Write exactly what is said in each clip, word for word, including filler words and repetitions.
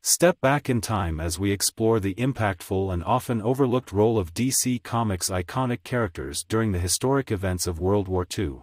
Step back in time as we explore the impactful and often overlooked role of D C Comics' iconic characters during the historic events of World War Two.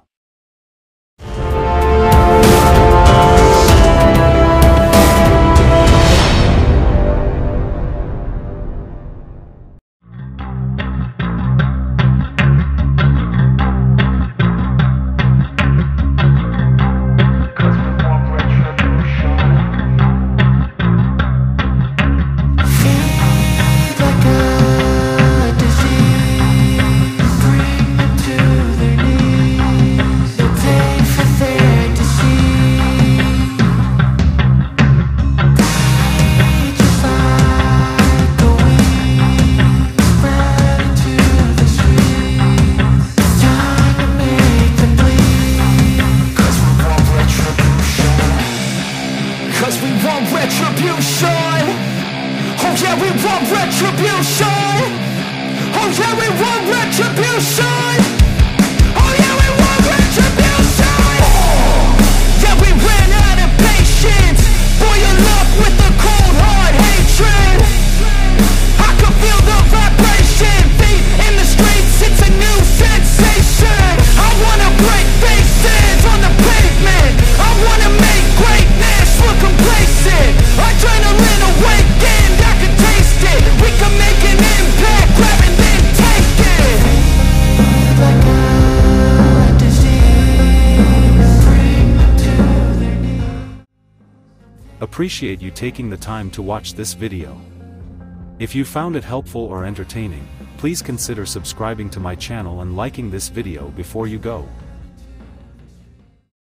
Retribution! Oh yeah, we want retribution! Oh yeah, we want retribution! Oh yeah, we want retribution! Yeah, we ran out of patience. Boil up with the cold hard hatred. I can feel the vibration. Feet in the streets, it's a new sensation. I wanna break faces on the pavement. I wanna make greatness look complacent. Adrenaline awakened, I can taste it. We can make an impact, grab and then take it. Like a disease, bring them to their knees. Appreciate you taking the time to watch this video. If you found it helpful or entertaining, please consider subscribing to my channel and liking this video before you go.